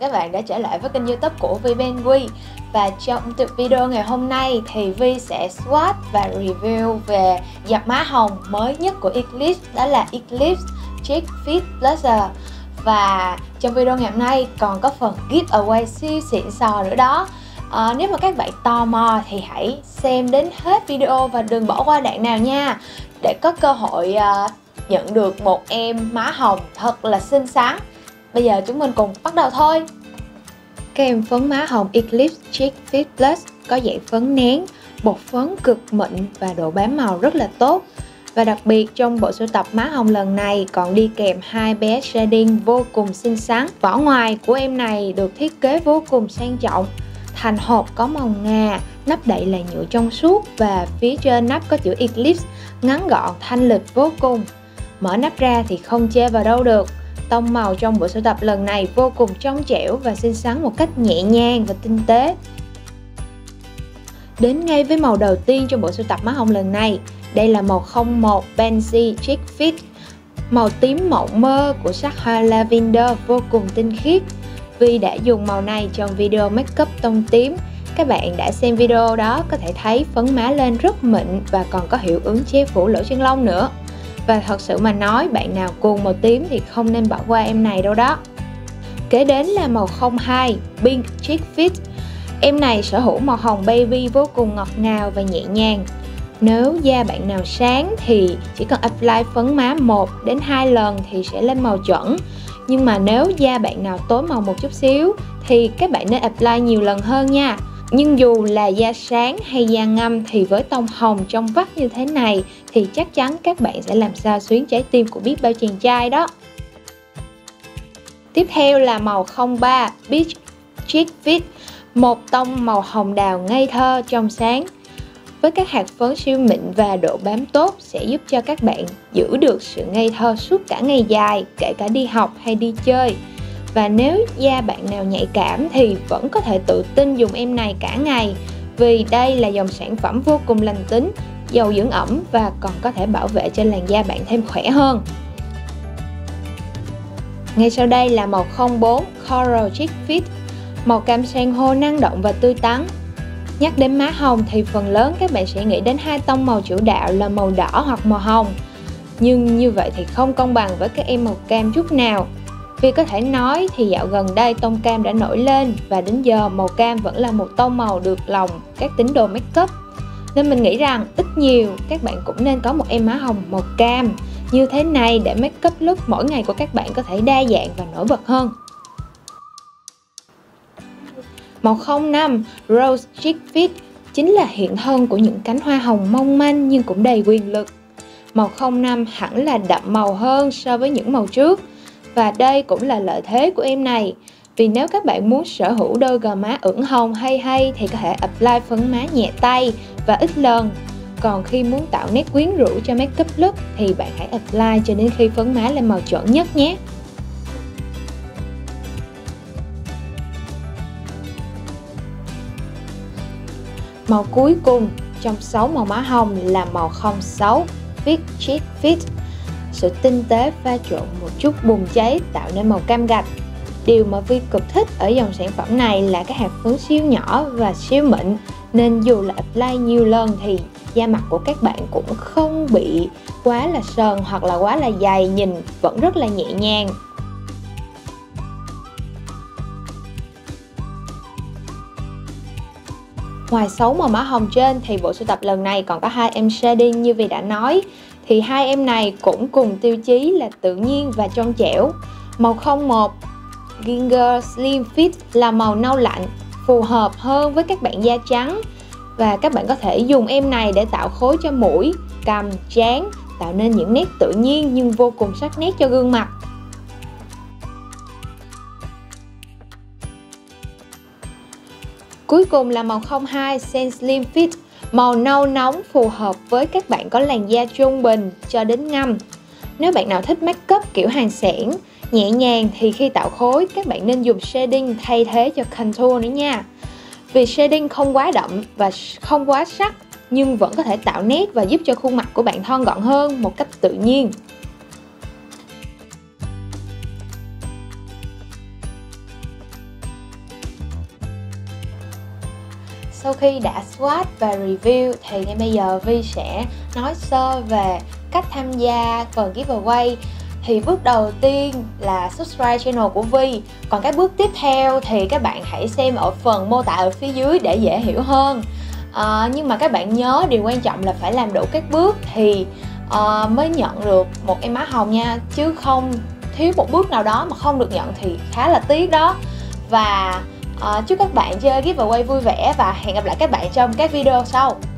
các bạn đã trở lại với kênh YouTube của VBenWe. Và trong video ngày hôm nay thì Vi sẽ swatch và review về dập má hồng mới nhất của Eclipse, đó là Eclipse Cheek Fit Blusher. Và trong video ngày hôm nay còn có phần giveaway siêu xịn sò nữa đó. Nếu mà các bạn tò mò thì hãy xem đến hết video và đừng bỏ qua đoạn nào nha, để có cơ hội nhận được một em má hồng thật là xinh xắn. Bây giờ chúng mình cùng bắt đầu thôi. Kem phấn má hồng Eclipse Cheek Fit Plus có dạng phấn nén, bột phấn cực mịn và độ bám màu rất là tốt. Và đặc biệt trong bộ sưu tập má hồng lần này còn đi kèm hai bé shading vô cùng xinh xắn. Vỏ ngoài của em này được thiết kế vô cùng sang trọng. Thành hộp có màu ngà, nắp đậy là nhựa trong suốt và phía trên nắp có chữ Eclipse ngắn gọn thanh lịch vô cùng. Mở nắp ra thì không chê vào đâu được. Tông màu trong bộ sưu tập lần này vô cùng trong trẻo và xinh xắn một cách nhẹ nhàng và tinh tế. Đến ngay với màu đầu tiên trong bộ sưu tập má hồng lần này. Đây là màu 01 Pansy Cheek Fit. Màu tím mộng mơ của sắc hoa lavender vô cùng tinh khiết. Vi đã dùng màu này trong video make up tông tím. Các bạn đã xem video đó có thể thấy phấn má lên rất mịn và còn có hiệu ứng che phủ lỗ chân lông nữa. Và thật sự mà nói, bạn nào cuồng màu tím thì không nên bỏ qua em này đâu đó. Kế đến là màu 02 Pink Cheek Fit. Em này sở hữu màu hồng baby vô cùng ngọt ngào và nhẹ nhàng. Nếu da bạn nào sáng thì chỉ cần apply phấn má 1 đến 2 lần thì sẽ lên màu chuẩn. Nhưng mà nếu da bạn nào tối màu một chút xíu thì các bạn nên apply nhiều lần hơn nha. Nhưng dù là da sáng hay da ngâm thì với tông hồng trong vắt như thế này thì chắc chắn các bạn sẽ làm xao xuyến trái tim của biết bao chàng trai đó. Tiếp theo là màu 03 Peach Cheek Fit. Một tông màu hồng đào ngây thơ trong sáng. Với các hạt phấn siêu mịn và độ bám tốt sẽ giúp cho các bạn giữ được sự ngây thơ suốt cả ngày dài, kể cả đi học hay đi chơi. Và nếu da bạn nào nhạy cảm thì vẫn có thể tự tin dùng em này cả ngày, vì đây là dòng sản phẩm vô cùng lành tính, giàu dưỡng ẩm và còn có thể bảo vệ cho làn da bạn thêm khỏe hơn. Ngay sau đây là màu 04 Coral Cheek Fit. Màu cam san hô năng động và tươi tắn. Nhắc đến má hồng thì phần lớn các bạn sẽ nghĩ đến hai tông màu chủ đạo là màu đỏ hoặc màu hồng. Nhưng như vậy thì không công bằng với các em màu cam chút nào. Vì có thể nói thì dạo gần đây tông cam đã nổi lên và đến giờ màu cam vẫn là một tông màu được lòng các tín đồ make up. Nên mình nghĩ rằng ít nhiều các bạn cũng nên có một em má hồng màu cam như thế này để make up look mỗi ngày của các bạn có thể đa dạng và nổi bật hơn. Màu 05 Rose Cheek Fit chính là hiện thân của những cánh hoa hồng mong manh nhưng cũng đầy quyền lực. Màu 05 hẳn là đậm màu hơn so với những màu trước. Và đây cũng là lợi thế của em này. Vì nếu các bạn muốn sở hữu đôi gò má ửng hồng hay thì có thể apply phấn má nhẹ tay và ít lần. Còn khi muốn tạo nét quyến rũ cho make up look thì bạn hãy apply cho đến khi phấn má lên màu chuẩn nhất nhé. Màu cuối cùng trong 6 màu má hồng là màu 06 Fit Cheek Fit. Sự tinh tế pha trộn một chút bùng cháy tạo nên màu cam gạch. Điều mà Vi cực thích ở dòng sản phẩm này là các hạt phấn siêu nhỏ và siêu mịn, nên dù là apply nhiều lần thì da mặt của các bạn cũng không bị quá là sờn hoặc là quá là dày, nhìn vẫn rất là nhẹ nhàng. Ngoài 6 màu má hồng trên thì bộ sưu tập lần này còn có hai em shading như Vi đã nói. Thì hai em này cũng cùng tiêu chí là tự nhiên và trong trẻo. Màu 01 Ginger Slim Fit là màu nâu lạnh, phù hợp hơn với các bạn da trắng. Và các bạn có thể dùng em này để tạo khối cho mũi, cằm, trán, tạo nên những nét tự nhiên nhưng vô cùng sắc nét cho gương mặt. Cuối cùng là màu 02 Sen Slim Fit. Màu nâu nóng phù hợp với các bạn có làn da trung bình cho đến ngâm. Nếu bạn nào thích make up kiểu hàng xẻng, nhẹ nhàng thì khi tạo khối các bạn nên dùng shading thay thế cho contour nữa nha. Vì shading không quá đậm và không quá sắc nhưng vẫn có thể tạo nét và giúp cho khuôn mặt của bạn thon gọn hơn một cách tự nhiên. sau khi đã swatch và review thì ngay bây giờ Vi sẽ nói sơ về cách tham gia phần giveaway. Thì bước đầu tiên là subscribe channel của Vi. Còn cái bước tiếp theo thì các bạn hãy xem ở phần mô tả ở phía dưới để dễ hiểu hơn. Nhưng mà các bạn nhớ điều quan trọng là phải làm đủ các bước thì mới nhận được một em má hồng nha. Chứ không thiếu một bước nào đó mà không được nhận thì khá là tiếc đó. Và chúc các bạn chơi giveaway vui vẻ và hẹn gặp lại các bạn trong các video sau.